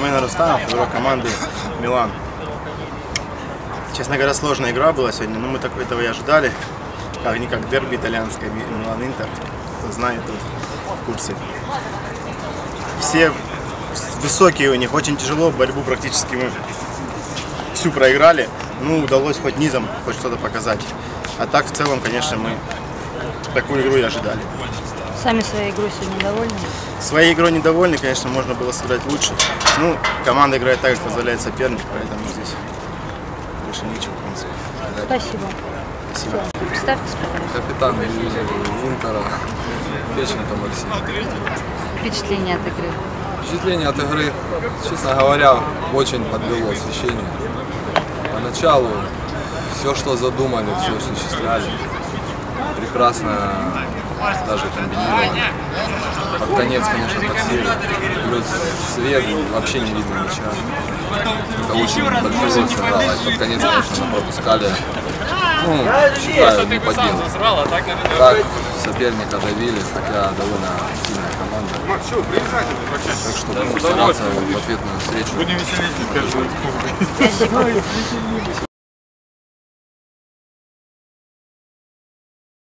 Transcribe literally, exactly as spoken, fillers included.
Ромен Рустамов, игрок команды Милан. Честно говоря, сложная игра была сегодня, но мы так этого и ожидали. Как-никак дерби итальянское, Милан-Интер. Кто знает, тут в курсе. Все высокие у них, очень тяжело, борьбу практически мы всю проиграли. Ну, удалось хоть низом хоть что-то показать. А так, в целом, конечно, мы такую игру и ожидали. Сами своей игрой сегодня довольны? Своей игрой недовольны, конечно, можно было сыграть лучше. Ну, команда играет так, как позволяет соперник, поэтому здесь больше ничего, в принципе. Спасибо. Спасибо. Представьтесь, пожалуйста. Капитан Интера, Печенко Максим. Впечатление от игры? Впечатление от игры, честно говоря, очень подвело освещение. Поначалу все, что задумали, все осуществляли. Прекрасно даже комбинировали. Под конец, конечно, подсели. Плюс свет, вообще не видно ничего. Это очень большой роль сыграло. И под конец, конечно, мы пропускали. Ну, считаю, не по делу. Так соперника давили, такая довольно сильная команда. Так что будем стараться в ответную встречу. Будем веселить каждую.